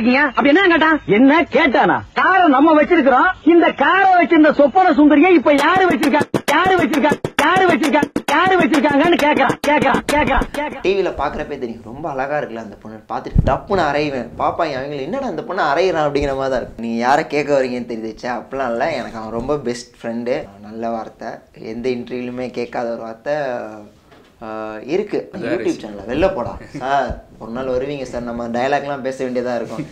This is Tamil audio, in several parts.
இருக்கீங்க? அப்படி என்ன கேட்டான்? என்ன கேட்டானா? காரை நம்ம வச்சிருக்கிறோம். இந்த காரை வச்சிருந்த சொப்பன சுந்தரியை இப்ப யாரு வச்சிருக்காங்க? வச்சிருக்காங்கன்னு கேக்குறான். டிவில பாக்குறப்பே தெரியும் ரொம்ப அழகா இருக்குல்ல அந்த பொண்ணு. பார்த்துட்டு டப்புன்னு அரைவேன். பாப்பா அவங்க என்னடா அந்த பொண்ணு அரைகிறான் அப்படிங்கிற மாதிரி தான் இருக்கு. நீங்க யாரை கேட்க வரீங்கன்னு தெரிஞ்சிச்சா? அப்படிலாம் இல்லை. எனக்கு அவன் ரொம்ப பெஸ்ட் ஃப்ரெண்டு. நல்ல வார்த்தை, எந்த இன்டர்வியூலுமே கேட்காத ஒரு வார்த்தை இருக்கு. யூடியூப் சேனல்ல வெளில போடா சார், ஒரு நாள் வருவீங்க சார், நம்ம டயலாக்லாம் பேச வேண்டியதா இருக்கும்.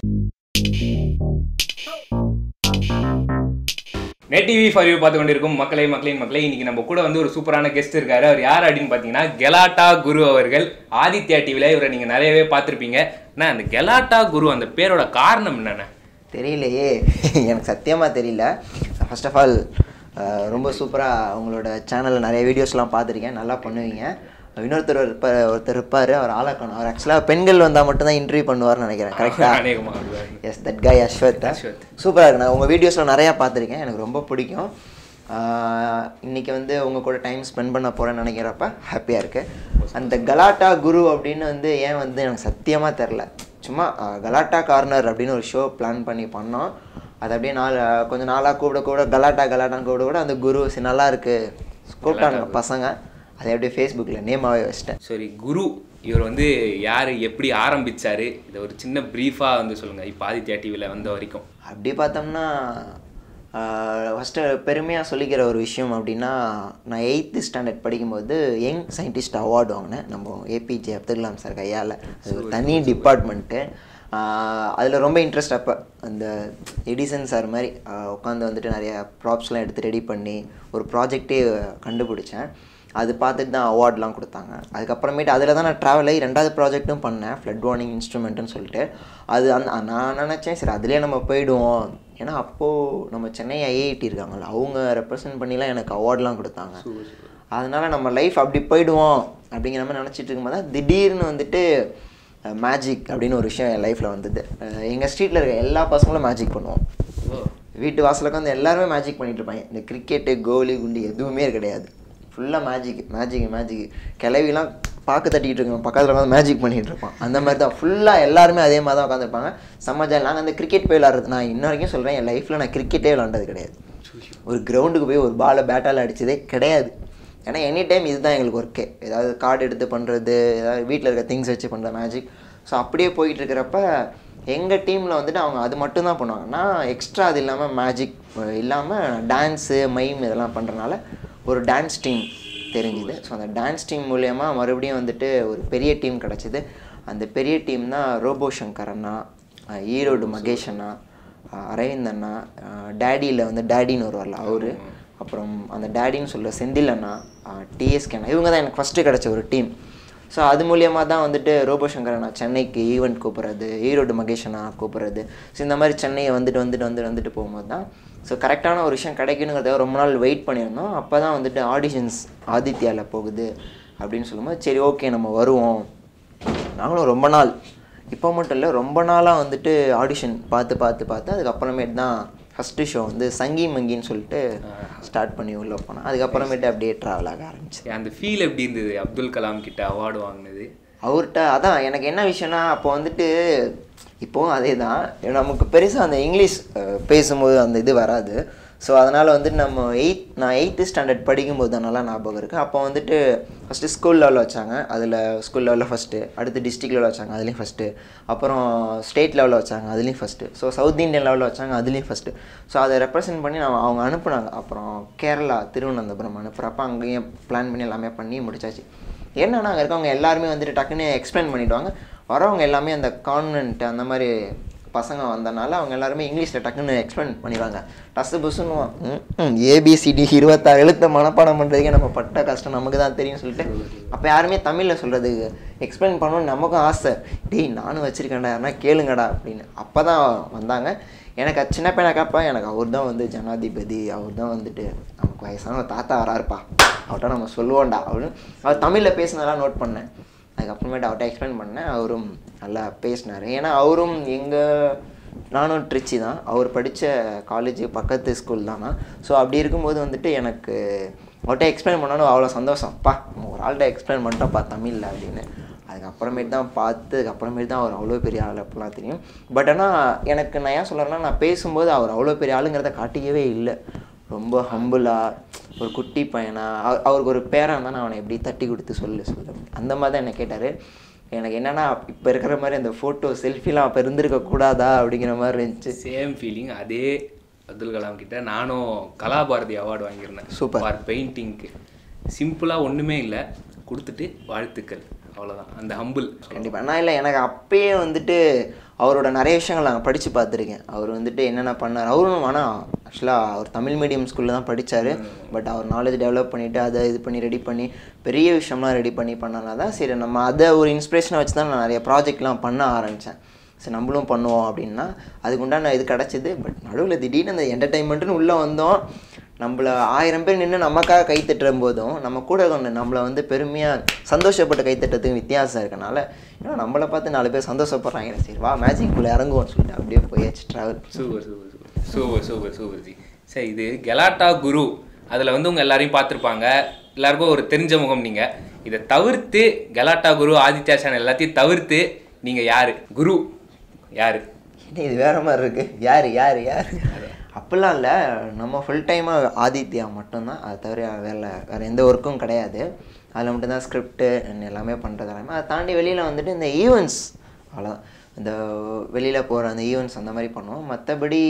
நெட் டிவி ஃபார் யூ பார்த்து கொண்டிருக்கும் மக்களே இன்னைக்கு நம்ம கூட வந்து ஒரு சூப்பரான கெஸ்ட் இருக்காரு. அவர் யார் அப்படின்னு பார்த்தீங்கன்னா கெலாட்டா குரு அவர்கள். ஆதித்யா டிவியில் இவரை நீங்கள் நிறையவே பார்த்துருப்பீங்க. ஆனால் அந்த கெலாட்டா குரு அந்த பேரோட காரணம் என்னென்ன தெரியலையே, எனக்கு சத்தியமாக தெரியல. ஃபர்ஸ்ட் ஆஃப் ஆல் ரொம்ப சூப்பராக உங்களோட சேனலில் நிறைய வீடியோஸ்லாம் பார்த்துருக்கேன், நல்லா பண்ணுவீங்க. ஒருத்தர் இருப்பார், அவர் ஆளாக்கணும். அவர் ஆக்சுவலாக பெண்கள் வந்தால் மட்டும்தான் இன்டர்வியூ பண்ணுவார்னு நினைக்கிறேன். கரெக்டாக? Yes, that guy Ashwath. சூப்பராக இருக்கு. நான் உங்கள் வீடியோஸில் நிறையா பார்த்துருக்கேன், எனக்கு ரொம்ப பிடிக்கும். இன்றைக்கி வந்து உங்கள் கூட டைம் ஸ்பெண்ட் பண்ண போகிறேன்னு நினைக்கிறப்ப ஹாப்பியாக இருக்குது. அந்த கலாட்டா குரு அப்படின்னு வந்து ஏன் வந்து எனக்கு சத்தியமாக தெரில. சும்மா கலாட்டா கார்னர் அப்படின்னு ஒரு ஷோ பிளான் பண்ணி பண்ணோம். அது அப்படியே கொஞ்சம் நாளாக கூட கலாட்டான்னு கூட அந்த குரு நல்லா இருக்குது கூப்பிட்டாங்க பசங்க. அதை அப்படியே ஃபேஸ்புக்கில் நேமாகவே வச்சிட்டேன். சரி, குரு இவர் வந்து யார், எப்படி ஆரம்பித்தார், இதை ஒரு சின்ன ப்ரீஃபாக வந்து சொல்லுங்கள். இப்போ ஆதித்யா டிவியில் வந்த வரைக்கும் அப்படி பார்த்தோம்னா ஃபஸ்ட்டு பெருமையாக சொல்லிக்கிற ஒரு விஷயம் அப்படின்னா, நான் 8th ஸ்டாண்டர்ட் படிக்கும்போது யங் சயின்டிஸ்ட் அவார்டு வாங்கினேன். நம்ம A.P.J அப்துல் கலாம் சார் கையால். அது ஒரு தனி டிபார்ட்மெண்ட்டு. அதில் ரொம்ப இன்ட்ரெஸ்ட். அப்போ அந்த எடிசன் சார் மாதிரி உட்காந்து வந்துட்டு நிறையா ப்ராப்ஸ்லாம் எடுத்து ரெடி பண்ணி ஒரு ப்ராஜெக்டே கண்டுபிடிச்சேன். அது பார்த்துட்டு தான் அவார்ட்லாம் கொடுத்தாங்க. அதுக்கப்புறமேட்டு அதில் தான் நான் ட்ராவல் ஆகி 2வது ப்ராஜெக்ட்டும் பண்ணேன், ஃப்ளட் வார்னிங் இன்ஸ்ட்ருமெண்ட்டுன்னு சொல்லிட்டு. அது நான் நினச்சேன் சரி அதுலேயே நம்ம போயிடுவோம். ஏன்னா அப்போது நம்ம சென்னை IIT இருக்காங்கள்ல, அவங்க ரெப்ரசன்ட் பண்ணிலாம் எனக்கு அவார்ட்லாம் கொடுத்தாங்க. அதனால் நம்ம லைஃப் அப்படி போயிடுவோம் அப்படிங்கிற மாதிரி நினச்சிட்டு இருக்கும்போது தான் திடீர்னு வந்துட்டு மேஜிக் அப்படின்னு ஒரு விஷயம் என் லைஃப்பில் வந்தது. எங்கள் ஸ்ட்ரீட்டில் இருக்க எல்லா பசங்களும் மேஜிக் பண்ணுவோம். வீட்டு வாசலுக்கு வந்து எல்லாருமே மேஜிக் பண்ணிகிட்டு இருப்பாங்க. இந்த கிரிக்கெட்டு கோலி குண்டு எதுவுமே கிடையாது, ஃபுல்லாக மேஜிக். கிளவிலாம் பார்க்க தட்டிகிட்டு இருக்கோம், பக்கத்தில் வந்து மேஜிக் பண்ணிகிட்டு இருப்பான். அந்த மாதிரி தான் ஃபுல்லாக எல்லாருமே அதே மாதிரி தான் உட்காந்துருப்பாங்க. செம்மஜால். நாங்கள் அந்த கிரிக்கெட் போய் விளாட்றது, நான் இன்ன வரைக்கும் சொல்கிறேன், என் லைஃப்பில் நான் கிரிக்கெட்டே விளாண்டது கிடையாது. ஒரு கிரவுண்டுக்கு போய் ஒரு பாலை பேட்டால் அடித்ததே கிடையாது. ஏன்னா எனி டைம் இதுதான் எங்களுக்கு ஒர்க்கே. ஏதாவது கார்டு எடுத்து பண்ணுறது, ஏதாவது வீட்டில் இருக்க திங்ஸ் வச்சு பண்ணுற மேஜிக். ஸோ அப்படியே போயிட்டு இருக்கிறப்ப எங்கள் டீமில் வந்துட்டு அவங்க அது மட்டும்தான் பண்ணுவாங்க. நான் எக்ஸ்ட்ரா அது இல்லாமல் மேஜிக் இல்லாமல் டான்ஸு மைம் இதெல்லாம் பண்ணுறனால ஒரு டான்ஸ் டீம் தெரிஞ்சுது. ஸோ அந்த டான்ஸ் டீம் மூலயமா மறுபடியும் வந்துட்டு ஒரு பெரிய டீம் கிடச்சிது. அந்த பெரிய டீம் தான் ரோபோ சங்கர் அண்ணா, ஈரோடு மகேஷ் அண்ணா, அரவிந்த் அண்ணா, டேடியில் வந்து டேடின்னு வருவார்ல அவர், அப்புறம் அந்த டேடின்னு சொல்கிற செந்தில் அண்ணா, TSK அண்ணா, இவங்க தான் எனக்கு ஃபஸ்ட்டு கிடச்ச ஒரு டீம். ஸோ அது மூலியமாக தான் வந்துட்டு ரோபோ சங்கர் அண்ணா சென்னைக்கு ஈவெண்ட் கூப்பிட்றது, ஈரோடு மகேஷ் அண்ணா கூப்பிட்றது. ஸோ இந்த மாதிரி சென்னையை வந்துட்டு போகும்போது தான் ஸோ கரெக்டான ஒரு விஷயம் கிடைக்கணுங்கிறத ரொம்ப நாள் வெயிட் பண்ணியிருந்தோம். அப்போ தான் வந்துட்டு ஆடிஷன்ஸ் ஆதித்யாவில் போகுது அப்படின்னு சொல்லும்போது சரி ஓகே நம்ம வருவோம். நாங்களும் ரொம்ப நாள், இப்போ மட்டும் இல்லை ரொம்ப நாளாக வந்துட்டு ஆடிஷன் பார்த்து அதுக்கப்புறமேட்டு தான் ஃபஸ்ட்டு ஷோ வந்து சங்கி மங்கின்னு சொல்லிட்டு ஸ்டார்ட் பண்ணி உள்ளே போனேன். அதுக்கப்புறமேட்டு அப்படியே ட்ராவல் ஆக ஆரம்பிச்சு. அந்த ஃபீல் எப்படி இருந்தது அப்துல் கலாம் கிட்ட அவார்டு வாங்கினது? அவர்கிட்ட அதான் எனக்கு என்ன விஷயம்னா, அப்போ வந்துட்டு இப்போவும் அதே தான், நமக்கு பெருசாக அந்த இங்கிலீஷ் பேசும்போது அந்த இது வராது. ஸோ அதனால் வந்துட்டு நான் 8th ஸ்டாண்டர்ட் படிக்கும்போது தான் நல்லா ஞாபகம் இருக்குது. அப்போ வந்துட்டு ஃபஸ்ட்டு ஸ்கூல் லெவலில் வச்சாங்க, அதில் ஸ்கூல் லெவலில் ஃபஸ்ட்டு, அடுத்து டிஸ்ட்ரிக்ட் லெவலில் வச்சாங்க, அதுலேயும் ஃபஸ்ட்டு, அப்புறம் ஸ்டேட் லெவலில் வச்சாங்க, அதுலேயும் ஃபஸ்ட்டு, ஸோ சவுத் இந்தியன் லெவலில் வச்சாங்க, அதுலேயும் ஃபஸ்ட்டு. ஸோ அதை ரெப்ரசென்ட் பண்ணி அவங்க அனுப்புனாங்க. அப்புறம் கேரளா திருவனந்தபுரம் அனுப்புகிறப்ப அங்கேயும் பிளான் பண்ணி எல்லாமே பண்ணி முடிச்சாச்சு. என்னன்னா அங்கே இருக்கவங்க எல்லாருமே வந்துட்டு டக்குன்னு எக்ஸ்பிளைன் பண்ணிவிடுவாங்க. வரவங்க எல்லாமே அந்த கான்வென்ட் அந்த மாதிரி பசங்க வந்தனால அவங்க எல்லாருமே இங்கிலீஷில் டக்குன்னு எக்ஸ்பிளைன் பண்ணிடுவாங்க. டஸ்ஸு புஸ்ஸுன்னுவான். ABCD 26 எழுத்த மனப்பாடம் பண்ணுறதுக்கே நம்ம பட்ட கஷ்டம் நமக்கு தான் தெரியும்னு சொல்லிட்டு அப்போ யாருமே தமிழில் சொல்கிறதுக்கு எக்ஸ்பிளைன் பண்ணணும்னு நமக்கும் ஆசை. டேய் நானும் வச்சுருக்கேன்டா, யாருன்னா கேளுங்கடா அப்படின்னு. அப்போ தான் வந்தாங்க. எனக்கு சின்ன பையனாக்கப்பா எனக்கு அவர் தான் வந்து ஜனாதிபதி, அவர் தான் வந்துட்டு நமக்கு வயசான தாத்தா வராருப்பா, அவர்கிட்ட நம்ம சொல்லுவோம்டா அப்படின்னு அவர் தமிழில் பேசினதெல்லாம் நோட் பண்ணேன். அதுக்கப்புறமேட்டு அவர்கிட்ட எக்ஸ்பிளைன் பண்ணேன். அவரும் நல்லா பேசினார். ஏன்னா அவரும் நானும் ட்ரிச்சி தான், அவர் படித்த காலேஜ் பக்கத்து ஸ்கூல் தானா. ஸோ அப்படி இருக்கும்போது வந்துட்டு எனக்கு அவர்கிட்ட எக்ஸ்பிளைன் பண்ணாலும் அவ்வளோ சந்தோஷம். ஒரு ஆள்கிட்ட எக்ஸ்பிளைன் பண்ணிட்டோம்ப்பா தமிழில் அப்படின்னு. அதுக்கப்புறமேட்டு தான் அதுக்கப்புறமேட்டு தான் அவர் அவ்வளோ பெரிய ஆள் அப்படிலாம் தெரியும். பட் ஆனால் எனக்கு நான் ஏன் சொல்கிறேன்னா, நான் பேசும்போது அவர் அவ்வளோ பெரிய ஆளுங்கிறத காட்டிக்கவே இல்லை. ரொம்ப ஹம்புளாக ஒரு குட்டி பையனா அவருக்கு ஒரு பேராக இருந்தால் நான் அவனை எப்படி தட்டி கொடுத்து சொல்ல அந்த மாதிரி தான் என்னை கேட்டார். எனக்கு என்னென்னா இப்போ இருக்கிற மாதிரி அந்த ஃபோட்டோ செல்ஃபிலாம் அப்போ இருந்திருக்கக்கூடாதா அப்படிங்கிற மாதிரி இருந்துச்சு. Same feeling. அதே அப்துல் கலாம் கிட்ட நானும் கலாபாரதி அவார்டு வாங்கியிருந்தேன். சூப்பர். ஃபார் பெயிண்டிங்க்கு. சிம்பிளாக ஒன்றுமே இல்லை, கொடுத்துட்டு வாழ்த்துக்கள், அவ்வளோதான். அந்த ஹம்பிள். கண்டிப்பாக. நான் இல்லை, எனக்கு அப்பயே வந்துட்டு அவரோட நிறைய விஷயங்கள் நாங்கள் படித்து பார்த்துருக்கேன். அவர் வந்துட்டு என்னென்ன பண்ணார். அவரும் ஆனால் ஆக்சுவலாக அவர் தமிழ் மீடியம் ஸ்கூலில் தான் படித்தார். பட் அவர் நாலேஜ் டெவலப் பண்ணிவிட்டு அதை இது பண்ணி ரெடி பண்ணி பெரிய விஷயம்லாம் ரெடி பண்ணனா தான் சரி நம்ம அதை ஒரு இன்ஸ்பிரேஷனை வச்சு தான் நான் நிறைய ப்ராஜெக்ட்லாம் பண்ண ஆரம்பித்தேன். சரி நம்மளும் பண்ணுவோம் அப்படின்னா அதுக்குண்டான இது கிடச்சிது. பட் நடுவில் திடீர்னு அந்த என்டர்டைன்மெண்ட்டுன்னு உள்ளே வந்தோம். நம்மளை 1000 பேர் நின்று நமக்காக கைத்தட்டுற போதும் நம்ம கூட நம்மளை வந்து பெருமையாக சந்தோஷப்பட்டு கைத்தட்டுறதுக்கு வித்தியாசம் இருக்கனால ஏன்னா நம்மளை பார்த்து 4 பேர் சந்தோஷப்படுறாங்க. சரி வா மேஜிக்குள்ளே இறங்குவோம்னு சொல்லிட்டு அப்படியே போயாச்சு travel. Super super super super super super ji. சரி, இது கெலாட்டா குரு, அதில் வந்து உங்கள் எல்லாரையும் பார்த்துருப்பாங்க, எல்லாருக்கும் ஒரு தெரிஞ்ச முகம். நீங்கள் இதை தவிர்த்து கெலாட்டா குரு ஆதித்யா சேனல் எல்லாத்தையும் தவிர்த்து நீங்கள் யார்? குரு யார்? இது வேற மாதிரி இருக்குது. யார் யார் யார் அப்படிலாம் இல்லை. நம்ம ஃபுல் டைமாக ஆதித்யா மட்டும்தான். அது தவிர வேறு எந்த ஒர்க்கும் கிடையாது. அதில் மட்டும்தான் ஸ்கிரிப்டு எல்லாமே பண்ணுறது எல்லாமே. அதை தாண்டி வெளியில் வந்துட்டு இந்த ஈவெண்ட்ஸ் அவ்வளோதான். இந்த வெளியில் போகிற அந்த ஈவெண்ட்ஸ் அந்த மாதிரி பண்ணுவோம். மற்றபடி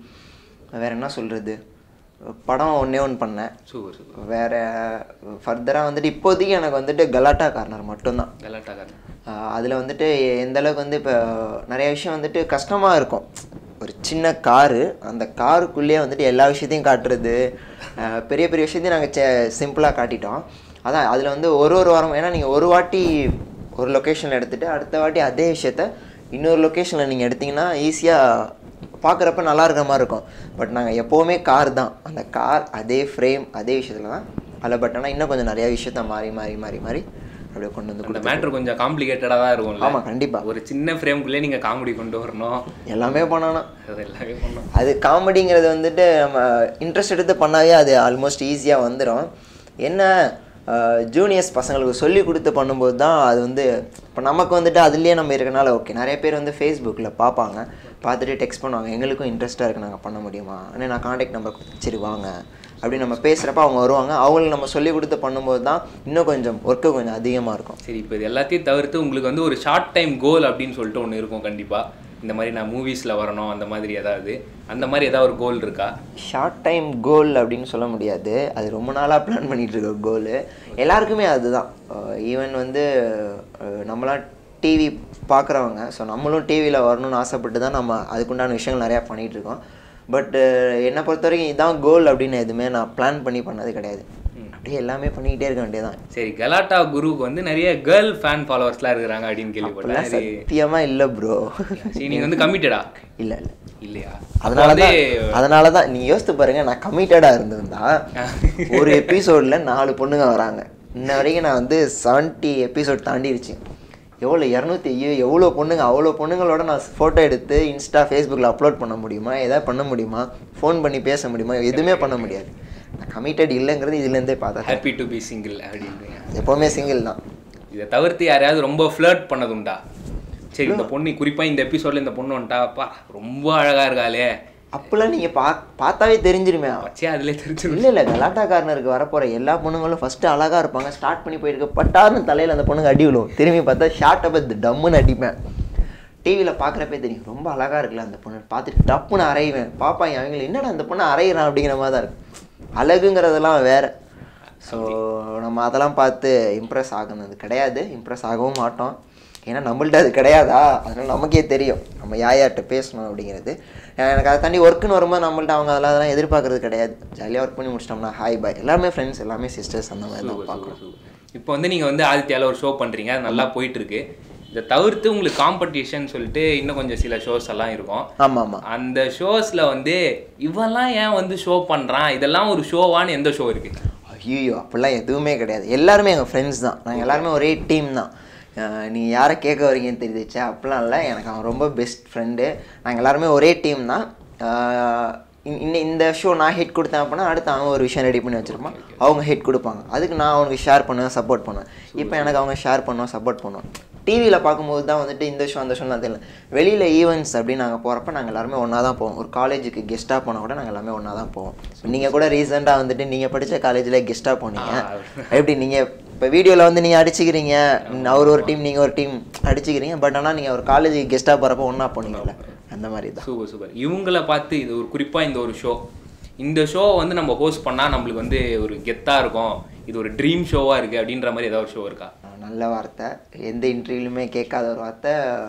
வேறு என்ன சொல்கிறது, படம் ஒன்று பண்ணேன். Super super. வேறு ஃபர்தராக வந்துட்டு இப்போதைக்கு எனக்கு வந்துட்டு கலாட்டா கார்னர் மட்டும்தான். கலாட்டா கார்னர். அதில் வந்துட்டு எந்தளவுக்கு வந்து இப்போ நிறைய விஷயம் வந்துட்டு கஷ்டமாக இருக்கும். ஒரு சின்ன காரு, அந்த காருக்குள்ளேயே வந்துட்டு எல்லா விஷயத்தையும் காட்டுறது, பெரிய பெரிய விஷயத்தையும் நாங்கள் சிம்பிளாக காட்டிட்டோம். அதான் அதில் வந்து ஒரு வாரம், ஏன்னா நீங்கள் ஒரு வாட்டி ஒரு லொக்கேஷனில் எடுத்துகிட்டு அடுத்த வாட்டி அதே விஷயத்த இன்னொரு லொக்கேஷனில் நீங்கள் எடுத்திங்கன்னா ஈஸியாக பார்க்குறப்ப நல்லா இருக்கிற மாதிரி இருக்கும். பட் நாங்கள் எப்போவுமே கார் தான், அந்த கார் அதே ஃப்ரேம் அதே விஷயத்தில் தான் அதில். பட் ஆனால் இன்னும் கொஞ்சம் நிறையா விஷயத்த மாறி மாறி மாறி மாறி அப்படியே கொண்டு வந்து அந்த மேட்ரு கொஞ்சம் காம்ப்ளிகேட்டடாக தான் இருக்கும். ஆமாம், கண்டிப்பாக. ஒரு சின்ன ஃப்ரேம்குள்ளே நீங்கள் காமெடி கொண்டு வரணும், எல்லாமே பண்ணணும். அது எல்லாமே பண்ணணும். அது காமெடிங்கிறது வந்துட்டு நம்ம இன்ட்ரெஸ்ட் எடுத்து பண்ணாவே அது ஆல்மோஸ்ட் ஈஸியாக வந்துடும். என்ன ஜூனியர்ஸ் பசங்களுக்கு சொல்லி கொடுத்து பண்ணும்போது தான் அது வந்து இப்போ நமக்கு வந்துட்டு அதுலேயே நம்ம இருக்கனால ஓகே. நிறைய பேர் வந்து ஃபேஸ்புக்கில் பார்ப்பாங்க, பார்த்துட்டு டெக்ஸ்ட் பண்ணுவாங்க, எங்களுக்கும் இன்ட்ரெஸ்ட்டாக இருக்குது, நாங்கள் பண்ண முடியுமா, ஆனால் நான் காண்டாக்ட் நம்பர் கொடுத்துச்சிரு வாங்க அப்படி நம்ம பேசுகிறப்ப அவங்க வருவாங்க. அவங்களுக்கு நம்ம சொல்லி கொடுத்து பண்ணும்போது தான் இன்னும் கொஞ்சம் ஒர்க்கு கொஞ்சம் அதிகமாக இருக்கும். சரி, இப்போ இது எல்லாத்தையும் தவிர்த்து உங்களுக்கு வந்து ஒரு ஷார்ட் டைம் கோல் அப்படின்னு சொல்லிட்டு ஒன்று இருக்கும் கண்டிப்பாக. இந்த மாதிரி நான் மூவிஸில் வரணும் அந்த மாதிரி ஏதாவது, அந்த மாதிரி ஏதாவது ஒரு கோல் இருக்கா? ஷார்ட் டைம் கோல் அப்படின்னு சொல்ல முடியாது, அது ரொம்ப நாளாக பிளான் பண்ணிகிட்டு இருக்க கோலு. எல்லாருக்குமே அதுதான். ஈவன் வந்து நம்மளாம் டிவி பார்க்குறவங்க, ஸோ நம்மளும் டிவியில் வரணும்னு ஆசைப்பட்டு தான் நம்ம அதுக்குண்டான விஷயங்கள் நிறையா பண்ணிகிட்ருக்கோம். பட்டு என்னை பொறுத்த வரைக்கும் இதுதான் கோல் அப்படின்னு எதுவுமே நான் பிளான் பண்ணி பண்ணது கிடையாது. அப்படியே எல்லாமே பண்ணிக்கிட்டே இருக்க வேண்டியதான். சரி, கலாட்டா குருவுக்கு வந்து நிறைய கேர்ள் ஃபேன் ஃபாலோவர்ஸ்லாம் இருக்கிறாங்க அப்படின்னு கேள்விப்பட்டேன். சத்தியமாக இல்லை ப்ரோ. சரி, நீங்கள் வந்து கமிட்டடா? இல்லை இல்லையா? அதனால தான் நீங்கள் யோசித்து பாருங்கள், நான் கமிட்டடாக இருந்திருந்தா ஒரு எபிசோடில் 4 பொண்ணுங்க வராங்க. இன்ன வரைக்கும் நான் வந்து 70 எபிசோட் தாண்டிடுச்சு. எவ்வளோ 200 எவ்வளோ பொண்ணுங்க, அவ்வளோ பொண்ணுங்களோட நான் ஃபோட்டோ எடுத்து இன்ஸ்டா ஃபேஸ்புக்கில் அப்லோட் பண்ண முடியுமா? எதாவது பண்ண முடியுமா? ஃபோன் பண்ணி பேச முடியுமா? எதுவுமே பண்ண முடியாது. நான் கமிட்டட் இல்லைங்கிறது இதுலேருந்தே பார்த்தா. ஹாப்பி டு பி சிங்கிள் அப்படின்றீங்க? எப்போவுமே சிங்கிள் தான். இதை தவிர்த்து யாரையாவது ரொம்ப ஃப்ளர்ட் பண்ணதுண்டா? சரி, இந்த பொண்ணு குறிப்பாக இந்த எபிசோடில் இந்த பொண்ணு வந்துட்டாப்பா ரொம்ப அழகாக இருக்காளே அப்போல்லாம் நீங்கள் பார்த்தாவே தெரிஞ்சிருமே. வச்சே அதிலே தெரிஞ்சிடும். இல்லை கலாட்டா கார்னருக்கு வரப்போகிற எல்லா பொண்ணுங்களும் ஃபஸ்ட்டு அழகாக இருப்பாங்க. ஸ்டார்ட் பண்ணி போயிருக்க பட்டார்னு தலையில் அந்த பொண்ணுங்க அடி விழுவும். திரும்பி பார்த்தா ஷார்ட்டை பார்த்து டம்முன்னு அடிப்பேன். டிவியில் பார்க்குறப்பே தெரியும் ரொம்ப அழகாக இருக்குல்ல அந்த பொண்ணு, பார்த்துட்டு டப்புன்னு அரைவேன். பாப்பாங்க அவங்கள, என்னடா அந்த பொண்ணு அரைகிறான் அப்படிங்கிற மாதிரி தான் இருக்கும். அழகுங்கிறதெல்லாம் வேறு. ஸோ நம்ம அதெல்லாம் பார்த்து இம்ப்ரெஸ் ஆகுனது கிடையாது, இம்ப்ரெஸ் ஆகவும் மாட்டோம். ஏன்னா நம்மள்ட்ட அது கிடையாதா, அதனால் நமக்கே தெரியும் நம்ம யார்கிட்ட பேசணும் அப்படிங்கிறது. எனக்கு அதை தாண்டி ஒர்க்குன்னு வரும்போது நம்மள்ட்ட அவங்க அதெல்லாம் எதிர்பார்க்கறது கிடையாது. ஜாலியாக ஒர்க் பண்ணி முடிச்சிட்டோம்னா ஹாய் பாய், எல்லாமே ஃப்ரெண்ட்ஸ், எல்லாமே சிஸ்டர்ஸ், அந்த மாதிரி தான் பார்க்குறோம். இப்போ வந்து நீங்கள் வந்து ஆதித்யாவில் ஒரு ஷோ பண்ணுறீங்க, அது நல்லா போயிட்டுருக்கு. இதை தவிர்த்து உங்களுக்கு காம்படிஷன் சொல்லிட்டு இன்னும் கொஞ்சம் சில ஷோஸ் எல்லாம் இருக்கும். ஆமாம். அந்த ஷோஸில் வந்து இவெல்லாம் ஏன் வந்து ஷோ பண்ணுறான், இதெல்லாம் ஒரு ஷோவான்னு எந்த ஷோ இருக்குது? ஐயோ அப்படிலாம் எதுவுமே கிடையாது. எல்லாருமே எங்கள் ஃப்ரெண்ட்ஸ் தான். நாங்கள் எல்லாருமே ஒரே டீம் தான். நீங்கள் யாரை கேட்க வரீங்கன்னு தெரிஞ்சிச்சா? அப்படிலாம் இல்லை, எனக்கு அவன் ரொம்ப பெஸ்ட் ஃப்ரெண்டு. நாங்கள் எல்லாருமே ஒரே டீம் தான். இந்த ஷோ நான் ஹிட் கொடுத்தேன் அப்படின்னா அடுத்து அவன் ஒரு விஷயம் ரெடி பண்ணி வச்சுருப்பான், அவங்க ஹிட் கொடுப்பாங்க. அதுக்கு நான் அவனுக்கு ஷேர் பண்ணுவேன், சப்போர்ட் பண்ணுவேன். இப்போ எனக்கு அவங்க ஷேர் பண்ணுவேன், சப்போர்ட் பண்ணுவேன். டிவியில் பார்க்கும்போது தான் வந்துட்டு இந்த ஷோ அந்த ஷோலாம் தெரியல. வெளியில் ஈவெண்ட்ஸ் அப்படின்னு நாங்கள் போகிறப்ப நாங்கள் எல்லாருமே ஒன்றா தான் போவோம். ஒரு காலேஜுக்கு கெஸ்ட்டாக போனால் கூட நாங்கள் எல்லாமே ஒன்றா தான் போவோம். நீங்கள் கூட ரீசெண்டாக வந்துட்டு நீங்கள் படித்த காலேஜில் கெஸ்ட்டாக போனீங்க. எப்படி நீங்கள் இப்போ வீடியோவில் வந்து நீங்கள் அடிச்சுக்கிறீங்க, அவர் ஒரு டீம் நீங்கள் ஒரு டீம் அடிச்சுக்கிறீங்க, பட் ஆனால் நீங்கள் ஒரு காலேஜுக்கு கெஸ்ட்டாக போகிறப்ப ஒன்றா போனீங்கல்ல, அந்த மாதிரி தான். Super super. இவங்கள பார்த்து இது ஒரு குறிப்பாக இந்த ஷோ வந்து நம்ம ஹோஸ்ட் பண்ணால் நம்மளுக்கு வந்து ஒரு கெத்தாக இருக்கும், இது ஒரு ட்ரீம் ஷோவாக இருக்குது அப்படின்ற மாதிரி ஏதாவது ஷோ இருக்கா? நல்ல வார்த்தை, எந்த இன்டர்வியூலுமே கேட்காத ஒரு வார்த்தை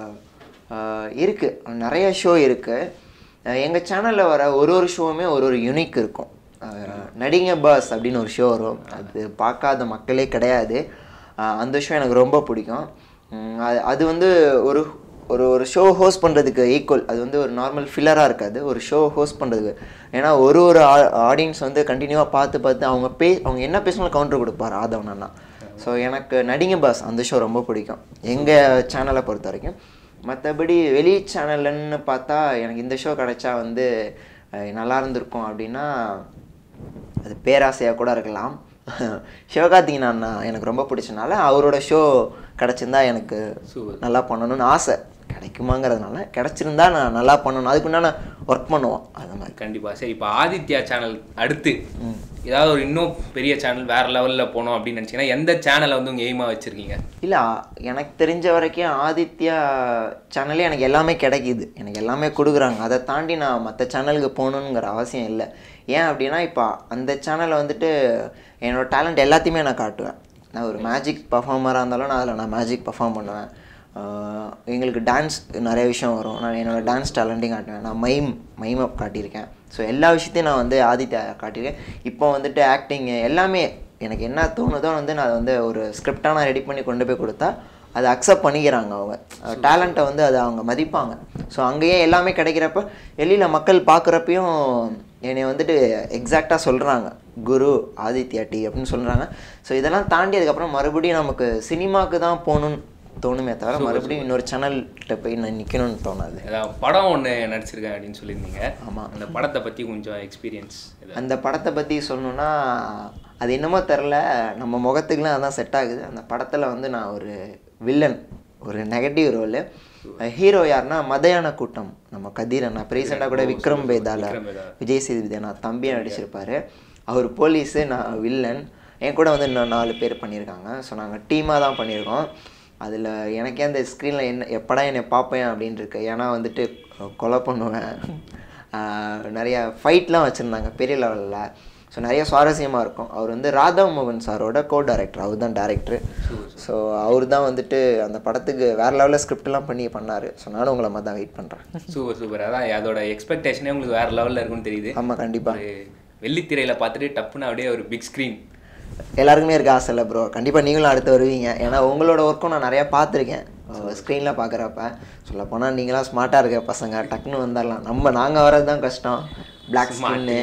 இருக்குது. நிறைய ஷோ இருக்குது. எங்கள் சேனலில் வர ஒரு ஷோவுமே ஒரு யூனிக் இருக்கும். நடிங்க பாஸ் அப்படின்னு ஒரு ஷோ வரும், அது பார்க்காத மக்களே கிடையாது. அந்த ஷோ எனக்கு ரொம்ப பிடிக்கும். அது வந்து ஒரு ஒரு ஷோ ஹோஸ்ட் பண்ணுறதுக்கு ஈக்குவல். அது வந்து ஒரு நார்மல் ஃபில்லராக இருக்காது ஒரு ஷோ ஹோஸ்ட் பண்ணுறதுக்கு. ஏன்னா ஒரு ஆடியன்ஸ் வந்து கண்டினியூவாக பார்த்து அவங்க என்ன பேசினாலும் கவுண்டர் கொடுப்பார் ஆதவன் அண்ணா. ஸோ எனக்கு நடிங்க பாஸ் அந்த ஷோ ரொம்ப பிடிக்கும் எங்கள் சேனலை பொறுத்த வரைக்கும். மற்றபடி வெளி சேனல்னு பார்த்தா எனக்கு இந்த ஷோ கிடைச்சா வந்து நல்லா இருந்திருக்கும் அப்படின்னா அது பேராசையாக கூட இருக்கலாம். சிவகார்த்திகேயன் அண்ணா எனக்கு ரொம்ப பிடிச்சனால அவரோட ஷோ கிடச்சிருந்தா எனக்கு நல்லா பண்ணணும்னு ஆசை. கிடைக்குமாங்கிறதுனால கிடச்சிருந்தா நான் நல்லா பண்ணணும், அதுக்குன்னா நான் ஒர்க் பண்ணுவோம் அந்த மாதிரி. கண்டிப்பாக. சரி, இப்போ ஆதித்யா சேனல் அடுத்து ஏதாவது ஒரு இன்னும் பெரிய சேனல் வேறு லெவலில் போகணும் அப்படின்னு நினச்சிங்கன்னா எந்த சேனலை வந்து உங்கள் எய்மாக வச்சுருக்கீங்க? இல்லை, எனக்கு தெரிஞ்ச வரைக்கும் ஆதித்யா சேனலே எனக்கு எல்லாமே கிடைக்கிது, எனக்கு எல்லாமே கொடுக்குறாங்க. அதை தாண்டி நான் மற்ற சேனலுக்கு போகணுங்கிற அவசியம் இல்லை. ஏன் அப்படின்னா இப்போ அந்த சேனலில் வந்துட்டு என்னோடய டேலண்ட் எல்லாத்தையுமே நான் காட்டுவேன். நான் ஒரு மேஜிக் பர்ஃபார்மராக இருந்தாலும் நான் மேஜிக் பர்ஃபார்ம் பண்ணுவேன். எங்களுக்கு டான்ஸ் நிறைய விஷயம் வரும், நான் என்னோடய டான்ஸ் டேலண்ட்டையும் காட்டுவேன். நான் மைமை காட்டியிருக்கேன். ஸோ எல்லா விஷயத்தையும் நான் வந்து ஆதித்யா காட்டியிருக்கேன். இப்போ வந்துட்டு ஆக்டிங் எல்லாமே எனக்கு என்ன தோணுதோ வந்து நான் வந்து ஒரு ஸ்கிரிப்டாக நான் ரெடி பண்ணி கொண்டு போய் கொடுத்தா அதை அக்செப்ட் பண்ணிக்கிறாங்க. அவங்க டேலண்ட்டை வந்து அதை அவங்க மதிப்பாங்க. ஸோ அங்கேயே எல்லாமே கிடைக்கிறப்ப வெளியில் மக்கள் பார்க்குறப்பையும் என்னை வந்துட்டு எக்ஸாக்டாக சொல்கிறாங்க, குரு ஆதித்யா டி அப்படின்னு சொல்கிறாங்க. ஸோ இதெல்லாம் தாண்டி அதுக்கப்புறம் மறுபடியும் நமக்கு சினிமாவுக்கு தான் போகணுன்னு தோணுமே தவிர மறுபடியும் இன்னொரு சேனல்கிட்ட போய் நான் நிற்கணும்னு தோணாது. படம் ஒன்று நடிச்சிருக்கேன் அப்படின்னு சொல்லியிருந்தீங்க. ஆமாம், அந்த படத்தை பற்றி கொஞ்சம் எக்ஸ்பீரியன்ஸ். அந்த படத்தை பற்றி சொல்லணுன்னா அது என்னமோ தெரில, நம்ம முகத்துக்குலாம் அதான் செட் ஆகுது. அந்த படத்தில் வந்து நான் ஒரு வில்லன், ஒரு நெகட்டிவ் ரோலு. ஹீரோ யாருன்னா மதையான கூட்டம், நம்ம கதிர் அண்ணா. ரீசெண்டாக கூட விக்ரம் வேதால விஜய் சேதுபதி அண்ணா தம்பியாக நடிச்சிருப்பார். அவர் போலீஸு, நான் வில்லன். என் கூட வந்து இன்னும் 4 பேர் பண்ணியிருக்காங்க. ஸோ நாங்கள் டீமாக தான் பண்ணியிருக்கோம். அதில் எனக்கே அந்த ஸ்க்ரீனில் எப்படா என்னை பார்ப்பேன் அப்படின்னு இருக்கு. ஏன்னா வந்துட்டு கொலை பண்ணுவேன், நிறையா ஃபைட்லாம் வச்சுருந்தாங்க பெரிய லெவலில். ஸோ நிறைய சுவாரஸ்யமாக இருக்கும். அவர் வந்து ராதவ் மோகன் சாரோட டைரக்டர், அவர் தான் டேரக்டர். ஸோ அவர் தான் வந்துட்டு அந்த படத்துக்கு வேறு லெவலில் ஸ்கிரிப்ட்லாம் பண்ணார். ஸோ நானும் உங்களை மாதிரி தான் வெயிட் பண்ணுறேன். சூப்பர். அதான் அதோட எக்ஸ்பெக்டேஷனே உங்களுக்கு வேறு லெவலில் இருக்குன்னு தெரியுது. ஆமாம், கண்டிப்பாக. வெள்ளித்திரையில் பார்த்துட்டு டப்புன்னு அப்படியே ஒரு பிக் ஸ்க்ரீன் எல்லாருக்குமே இருக்க ஆசை இல்லை ப்ரோ. கண்டிப்பாக நீங்களும் அடுத்து வருவீங்க. ஏன்னா உங்களோட ஒர்க்கும் நான் நிறையா பார்த்துருக்கேன் ஸ்க்ரீனில் பார்க்குறப்ப. சொல்லப்போனால் நீங்களாம் ஸ்மார்ட்டாக இருக்க பசங்க, டக்குன்னு வந்துடலாம். நாங்கள் வர்றது தான் கஷ்டம். பிளாக் ஸ்கின்னு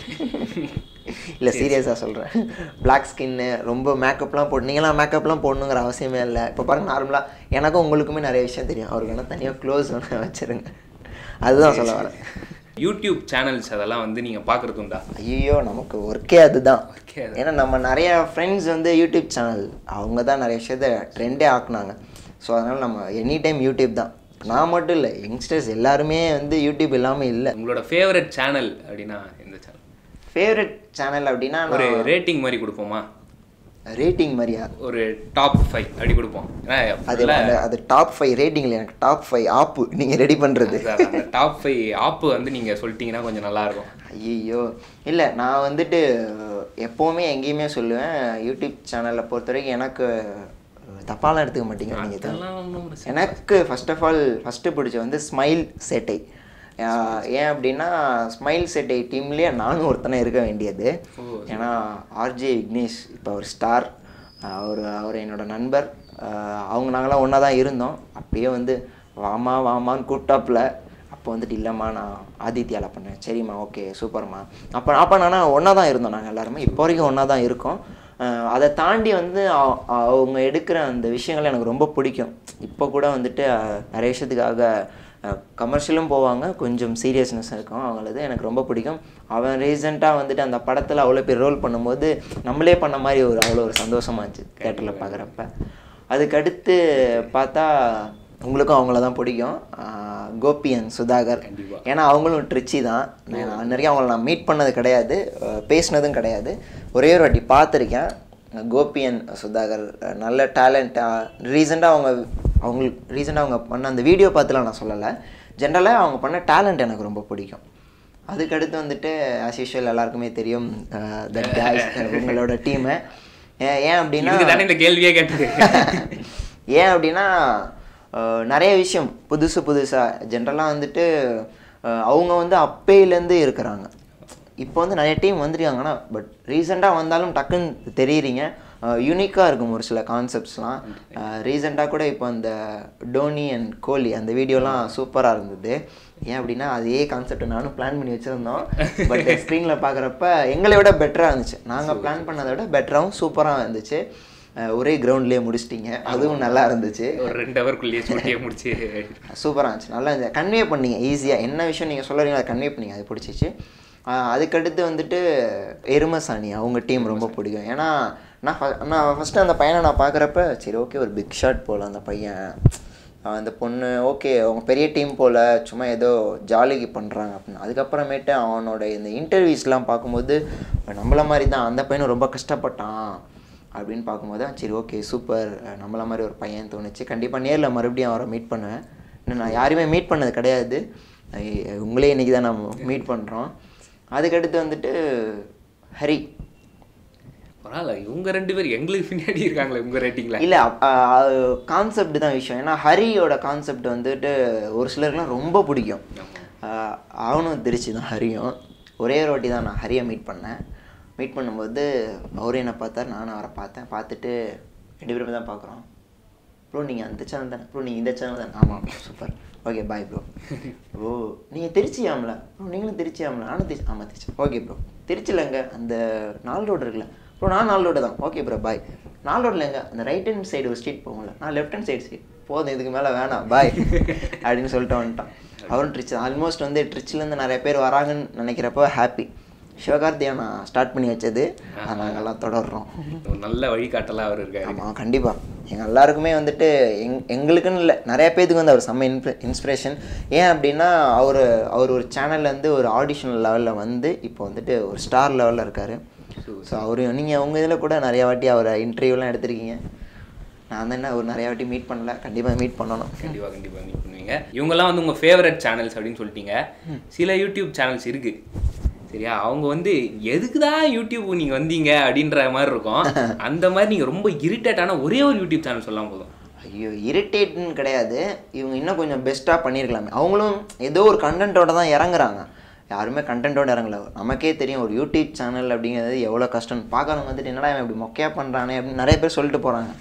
இல்லை, சீரியஸாக சொல்கிறேன், பிளாக் ஸ்கின்னு ரொம்ப மேக்கப்லாம் போட்டு நீங்களாம் மேக்கப்லாம் போடணுங்கிற அவசியமே இல்லை. இப்போ பாருங்கள், நார்மலாக எனக்கும் உங்களுக்குமே நிறைய விஷயம் தெரியும். அவருக்கு வேணால் தனியாக க்ளோஸ் ஒன்று வச்சுருங்க, அதுதான் சொல்ல வரேன். யூடியூப் சேனல்ஸ் அதெல்லாம் வந்து நீங்கள் பார்க்குறது உண்டா? ஐயோ, நமக்கு ஒர்க்கே அதுதான். ஏன்னா நம்ம நிறையா ஃப்ரெண்ட்ஸ் வந்து யூடியூப் சேனல் அவங்க தான் நிறைய விஷயத்த ட்ரெண்டே ஆக்குனாங்க. ஸோ அதனால் நம்ம எனி டைம் யூடியூப் தான். நான் மட்டும் இல்லை, யங்ஸ்டர்ஸ் எல்லாருமே வந்து யூடியூப் இல்லாமல் இல்லை. உங்களோட ஃபேவரட் சேனல் அப்படின்னா எந்த சேனல்? ஃபேவரட் சேனல் அப்படின்னா ஒரு ரேட்டிங் மாதிரி கொடுப்போமா? ரேட்டிங் மாதிரியா? ஒரு டாப் 5 அப்படி கொடுப்போம். அது டாப் 5 ரேட்டிங்கில் எனக்கு டாப் 5 ஆப்பு நீங்கள் ரெடி பண்ணுறது. டாப் 5 ஆப்பு வந்து நீங்கள் சொல்லிட்டீங்கன்னா கொஞ்சம் நல்லாயிருக்கும். ஐயோ இல்லை, நான் வந்துட்டு எப்போவுமே எங்கேயுமே சொல்லுவேன், யூடியூப் சேனலை பொறுத்த வரைக்கும் எனக்கு தப்பாலாம் எடுத்துக்க மாட்டீங்க நீங்கள். எனக்கு ஃபர்ஸ்ட் ஆஃப் ஆல் ஃபஸ்ட்டு பிடிச்ச வந்து ஸ்மைல் சேட்டை. ஏன் அப்படின்னா ஸ்மைல் சேட்டை டீம்லேயே நானும் ஒருத்தனை இருக்க வேண்டியது. ஏன்னா ஆர்ஜே விக்னேஷ் இப்போ அவர் ஸ்டார், அவர் என்னோடய நண்பர். நாங்களாம் ஒன்றா தான் இருந்தோம். அப்பயே வந்து வாமான்னு கூப்பிட்டாப்புல. அப்போ வந்துட்டு இல்லைம்மா நான் ஆதித்யாவில் பண்ணேன். சரிம்மா, ஓகே, சூப்பர்மா. அப்போ நானும் ஒன்றா தான் இருந்தோம். நாங்கள் எல்லாருமே இப்போ வரைக்கும் ஒன்றா தான் இருக்கோம். அதை தாண்டி வந்து அவங்க எடுக்கிற அந்த விஷயங்கள் எனக்கு ரொம்ப பிடிக்கும். இப்போ கூட வந்துட்டு நிறைய விஷயத்துக்காக கமர்ஷியலும் போவாங்க, கொஞ்சம் சீரியஸ்னஸ் இருக்கும் அவங்களது. எனக்கு ரொம்ப பிடிக்கும். அவன் ரீசெண்டாக வந்துட்டு அந்த படத்தில் அவ்வளோ பேர் ரோல் பண்ணும்போது நம்மளே பண்ண மாதிரி அவ்வளோ ஒரு சந்தோஷமாக இருந்துச்சு தேட்டரில் பார்க்குறப்ப. அதுக்கடுத்து பார்த்தா உங்களுக்கும் அவங்கள தான் பிடிக்கும், கோபி அண்ட் சுதாகர். ஏன்னா அவங்களும் ட்ரிச்சி தான். நிறைய அவங்கள நான் மீட் பண்ணது கிடையாது, பேசினதும் கிடையாது, ஒரே ஒரு வாட்டி பார்த்துருக்கேன். கோபி அண்ட் சுதாகர் நல்ல டேலண்ட்டாக ரீசெண்டாக அவங்க பண்ண அந்த வீடியோ பார்த்துலாம் நான் சொல்லலை, ஜென்ரலாக அவங்க பண்ண டேலண்ட் எனக்கு ரொம்ப பிடிக்கும். அதுக்கடுத்து வந்துட்டு ஆஸ் யூஷுவல் எல்லாருக்குமே தெரியும் தட் காய்ஸ் உங்களோட டீமு. ஏன் அப்படின்னா இந்த கேள்வியே கேட்டு ஏன் அப்படின்னா நிறைய விஷயம் புதுசாக ஜென்ரலாக வந்துட்டு அவங்க வந்து அப்பையிலேருந்து இருக்கிறாங்க. இப்போ வந்து நிறைய டீம் வந்துருக்காங்கன்னா பட் ரீசெண்டாக வந்தாலும் டக்குன்னு தெரியுறீங்க, யூனிக்காக இருக்கும் ஒரு சில கான்செப்ட்ஸ்லாம். ரீசெண்டாக கூட இப்போ அந்த டோனி அண்ட் கோலி அந்த வீடியோலாம் சூப்பராக இருந்தது. ஏன் அப்படின்னா அதே கான்செப்டை நானும் பிளான் பண்ணி வச்சுருந்தோம், பட் ஸ்க்ரீனில் பார்க்குறப்ப எங்களை விட பெட்டராக இருந்துச்சு. நாங்கள் பிளான் பண்ணதை விட பெட்டராகவும் சூப்பராக இருந்துச்சு. ஒரே கிரவுண்ட்லேயே முடிச்சிட்டிங்க, அதுவும் நல்லா இருந்துச்சு. ஒரு 2 ஹவர்க்குள்ளேயே முடிச்சு சூப்பராக இருந்துச்சு, நல்லா இருந்துச்சு. கன்வே பண்ணீங்க ஈஸியாக, என்ன விஷயம் நீங்கள் சொல்லுறீங்களோ அதை கன்வே பண்ணீங்க, அது பிடிச்சிச்சு. அதுக்கடுத்து வந்துட்டு எருமசாணி அவங்க டீம் ரொம்ப பிடிக்கும். ஏன்னா நான் ஃபஸ்ட்டு அந்த பையனை நான் பார்க்குறப்ப சரி ஓகே ஒரு பிக் ஷாட் போல் அந்த பையன், அந்த பொண்ணு ஓகே அவங்க பெரிய டீம் போல் சும்மா ஏதோ ஜாலிக்கு பண்ணுறாங்க அப்படின்னு. அதுக்கப்புறமேட்டு அவனோட இந்த இன்டர்வியூஸ்லாம் பார்க்கும்போது நம்மள மாதிரி தான் அந்த பையனும் ரொம்ப கஷ்டப்பட்டான் அப்படின்னு பார்க்கும்போது சரி ஓகே சூப்பர் நம்மள மாதிரி ஒரு பையன் தோணுச்சு. கண்டிப்பாக நேரில் மறுபடியும் அவரை மீட் பண்ணுவேன். இன்னும் நான் யாரையுமே மீட் பண்ணது கிடையாது, உங்களே இன்றைக்கி தான் நம்ம மீட் பண்ணுறோம். அதுக்கடுத்து வந்துட்டு ஹரி. பரவாயில்ல, இவங்க 2 பேர் எங்களுக்கு பின்னாடி இருக்காங்களே உங்க ரேட்டிங்ல. இல்லை கான்செப்ட் தான் விஷயம். ஏன்னா ஹரியோட கான்செப்ட் வந்துட்டு ஒரு சிலருக்குலாம் ரொம்ப பிடிக்கும். அவனும் திருச்சி தான் ஹரியும். ஒரே ஒரு வாட்டி தான் நான் ஹரியை மீட் பண்ணேன். மீட் பண்ணும்போது அவரும் என்னை பார்த்தார், நானும் அவரை பார்த்தேன். பார்த்துட்டு 2 பேருமே தான் பார்க்குறோம். ப்ரோ நீங்கள் அந்த சேனல் தானே, ப்ரோ நீங்கள் இந்த சேனல் தானே, ஆமாம் super okay bye bro. Oh நீங்கள் திருச்சியாமல, ப்ரோ நீங்களும் திருச்சியாமல, நானும் திருச்சி, ஆமாம் திருச்சி ஓகே ப்ரோ. திருச்சியில் எங்கே அந்த 4 ரோடு இருக்குல்ல, ப்ரோ நான் 4 ரோடு தான், ஓகே ப்ரோ பாய். 4 ரோடில் எங்கே அந்த ரைட் ஹேண்ட் சைடு ஒரு ஸ்ட்ரீட் போகல, நான் லெஃப்ட் ஹேண்ட் சைடு ஸ்ட்ரீட், போதும் இதுக்கு மேலே வேணாம் பாய் அப்படின்னு சொல்லிட்டு வந்துட்டான். அவரும் ட்ரிச் ஆல்மோஸ்ட் வந்து ட்ரிச்சிலேருந்து நிறைய பேர் வராங்கன்னு நினைக்கிறப்போ ஹாப்பி. சிவகார்த்தியா நான் ஸ்டார்ட் பண்ணி வச்சது, அதை நாங்கள்லாம் தொடர்றோம். நல்ல வழிகாட்டலாம் அவர் இருக்காரு. ஆமாம் கண்டிப்பாக எங்கள் எல்லாருக்குமே வந்துட்டு எங்களுக்குன்னு இல்லை நிறைய பேருக்கு வந்து அவர் செம்ம இன்ஸ்பிரேஷன். ஏன் அப்படின்னா அவர் ஒரு சேனல்லேருந்து ஒரு ஆடிஷன் லெவலில் வந்து இப்போ வந்துட்டு ஒரு ஸ்டார் லெவலில் இருக்கார். ஸோ அவர் நீங்கள் உங்கள் இதில் கூட நிறையா வாட்டி அவரை இன்டர்வியூலாம் எடுத்திருக்கீங்க. நான் தான் என்ன ஒரு நிறையா வாட்டி மீட் பண்ணல, கண்டிப்பாக மீட் பண்ணணும். கண்டிப்பாக மீட் பண்ணுவீங்க. இவங்கெல்லாம் வந்து உங்கள் ஃபேவரட் சேனல்ஸ் அப்படின்னு சொல்லிட்டீங்க. சில யூடியூப் சேனல்ஸ் இருக்குது சரியா, அவங்க வந்து எதுக்குதான் யூடியூப் நீங்கள் வந்தீங்க அப்படின்ற மாதிரி இருக்கும். அந்த மாதிரி நீங்கள் ரொம்ப இரிட்டேட்டான ஒரே ஒரு யூடியூப் சேனல் சொல்லலாம் போதும். ஐயோ இரிட்டேட்னு கிடையாது, இவங்க இன்னும் கொஞ்சம் பெஸ்ட்டாக பண்ணியிருக்கலாமே. அவங்களும் ஏதோ ஒரு கண்டென்ட்டோட தான் இறங்குறாங்க, யாருமே கண்டென்ட்டோட இறங்கல. நமக்கே தெரியும் ஒரு யூடியூப் சேனல் அப்படிங்கிறது எவ்வளோ கஷ்டம். பார்க்கறவங்க வந்துட்டு என்னடா இவன் இப்படி மொக்கையாக பண்ணுறானே அப்படின்னு நிறைய பேர் சொல்லிட்டு போகிறாங்க.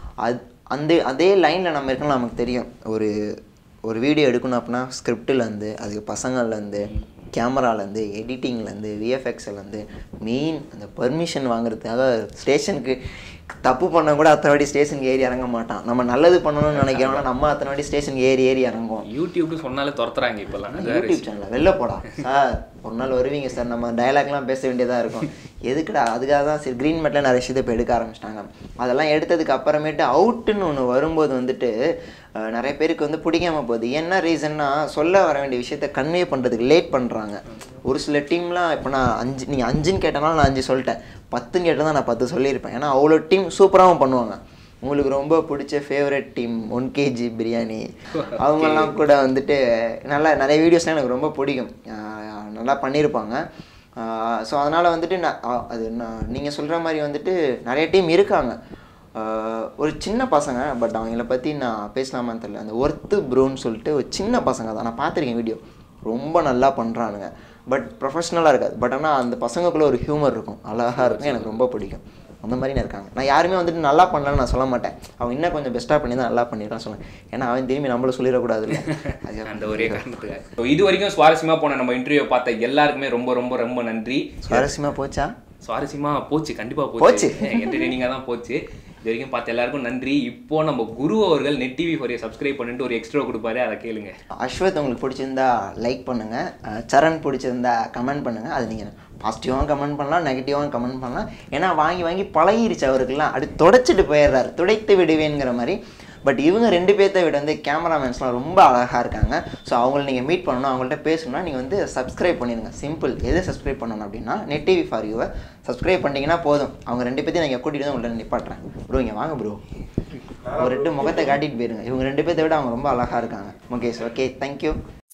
அதே லைனில் நம்ம இருக்கணும். நமக்கு தெரியும் ஒரு வீடியோ எடுக்கணும் அப்படின்னா ஸ்கிரிப்டிலேருந்து அதுக்கு பசங்கள்லேருந்து கேமராலேருந்து எடிட்டிங்லேருந்து விஎஃப்எக்ஸ்லேருந்து மெயின் அந்த பர்மிஷன் வாங்குறதுக்காக ஸ்டேஷனுக்கு தப்பு பண்ண கூட அத்தனை வாட்டி ஸ்டேஷனுக்கு ஏறி இறங்க மாட்டான். நம்ம நல்லது பண்ணணும்னு நினைக்கிறோம்னா நம்ம அத்தனை வாட்டி ஸ்டேஷனுக்கு ஏறி இறங்குவோம். யூடியூப்னு சொன்னாலே துரத்துறாங்க இப்போல்லாம். யூடியூப் சேனலில் வெளில போடா சார், ஒரு நாள் வருவீங்க சார், நம்ம டைலாக்லாம் பேச வேண்டியதாக இருக்கும். எதுக்குடா அதுக்காக தான் சரி க்ரீன் மேட்டில் நிறைய விஷயத்தை இப்போ எடுக்க ஆரம்பிச்சிட்டாங்க. அதெல்லாம் எடுத்ததுக்கு அப்புறமேட்டு அவுட்டுன்னு ஒன்று வரும்போது வந்துட்டு நிறைய பேருக்கு வந்து பிடிக்காமல் போகுது. என்ன ரீசன்னா சொல்ல வர வேண்டிய விஷயத்த கன்வே பண்ணுறதுக்கு லேட் பண்ணுறாங்க. ஒரு சில டீம்லாம் இப்போ நான் நீங்கள் 5ன்னு கேட்டனாலும் நான் 5 சொல்லிட்டேன், 10ன்னு கேட்டால் தான் நான் 10 சொல்லியிருப்பேன். ஏன்னா அவ்வளோ டீம் சூப்பராகவும் பண்ணுவாங்க. உங்களுக்கு ரொம்ப பிடிச்ச ஃபேவரட் டீம் 1 kg பிரியாணி அவங்கெல்லாம் கூட வந்துட்டு நல்லா நிறைய வீடியோஸ்லாம் எனக்கு ரொம்ப பிடிக்கும், நல்லா பண்ணியிருப்பாங்க. ஸோ அதனால் வந்துட்டு நீங்கள் சொல்கிற மாதிரி வந்துட்டு நிறைய டீம் இருக்காங்க. ஒரு சின்ன பசங்க, பட் அவங்கள பற்றி நான் பேசலாமான்னு தெரியல. அந்த ஒர்த்து ப்ரோன்னு சொல்லிட்டு ஒரு சின்ன பசங்க தான், நான் பார்த்துருக்கேன் வீடியோ, ரொம்ப நல்லா பண்ணுறானுங்க. பட் ப்ரொஃபஷ்னலாக இருக்காது, பட் ஆனால் அந்த பசங்களுக்குள்ளே ஒரு ஹியூமர் இருக்கும், அழகாக இருக்கும், எனக்கு ரொம்ப பிடிக்கும். அந்த மாதிரி இருக்காங்க. நான் யாருமே வந்துட்டு நல்லா பண்ணலன்னு நான் சொல்ல மாட்டேன், அவங்க இன்னும் கொஞ்சம் பெஸ்ட்டாக பண்ணி தான் நல்லா பண்ணிடுறான்னு சொல்லுவேன். ஏன்னா அவன் திரும்பி நம்மளும் சொல்லிடக்கூடாது அந்த ஒரே காரணத்துக்கு. இது வரைக்கும் சுவாரஸ்யமாக போன நம்ம இன்டர்வியூ பார்த்த எல்லாருக்குமே ரொம்ப ரொம்ப ரொம்ப நன்றி. சுவாரஸ்யமாக போச்சா? சுவாரஸ்யமாக போச்சு, கண்டிப்பாக போச்சு, என்டர்டெய்னிங்காக தான் போச்சு. இது வரைக்கும் பார்த்த எல்லாருக்கும் நன்றி. இப்போ நம்ம குரு அவர்கள் நெட் டிவி ஃபார் சப்ஸ்கிரைப் பண்ணிட்டு ஒரு எக்ஸ்ட்ரா கொடுப்பாரு, அதை கேளுங்க. அஸ்வத் உங்களுக்கு பிடிச்சிருந்தா லைக் பண்ணுங்கள், சரண் பிடிச்சிருந்தா கமெண்ட் பண்ணுங்கள். அது நீங்கள் பாசிட்டிவாகவும் கமெண்ட் பண்ணலாம், நெகட்டிவாகவும் கமெண்ட் பண்ணலாம். ஏன்னா வாங்கி பழகிருச்சு அவருக்குலாம், அப்படி துடைச்சிட்டு போயிடுறாரு, துடைத்து விடுவேங்கிற மாதிரி. பட் இவங்க 2 பேர்த்த விட வந்து கேமராமேன்ஸ்லாம் ரொம்ப அழகாக இருக்காங்க. ஸோ அவங்கள நீங்கள் மீட் பண்ணணும், அவங்கள்ட்ட பேசணும்னா நீங்கள் வந்து சப்ஸ்கிரைப் பண்ணிடுங்க. சிம்பிள். எது சப்ஸ்கிரைப் பண்ணணும் அப்படின்னா நெட் டிவி ஃபார் யூவை சப்ஸ்கிரைப் பண்ணிட்டீங்கன்னா போதும். அவங்க 2 பேர்த்தையும் நான் கூட்டிகிட்டு வந்து உங்கள்ட்ட நிப்பாட்டுறேன். ப்ரோ இங்கே வாங்க ப்ரோ, ஒரு 2 முகத்தை காட்டிட்டு போயிருங்க. இவங்க 2 பேர்த்த விட அவங்க ரொம்ப அழகாக இருக்காங்க. Mukesh, okay, thank you.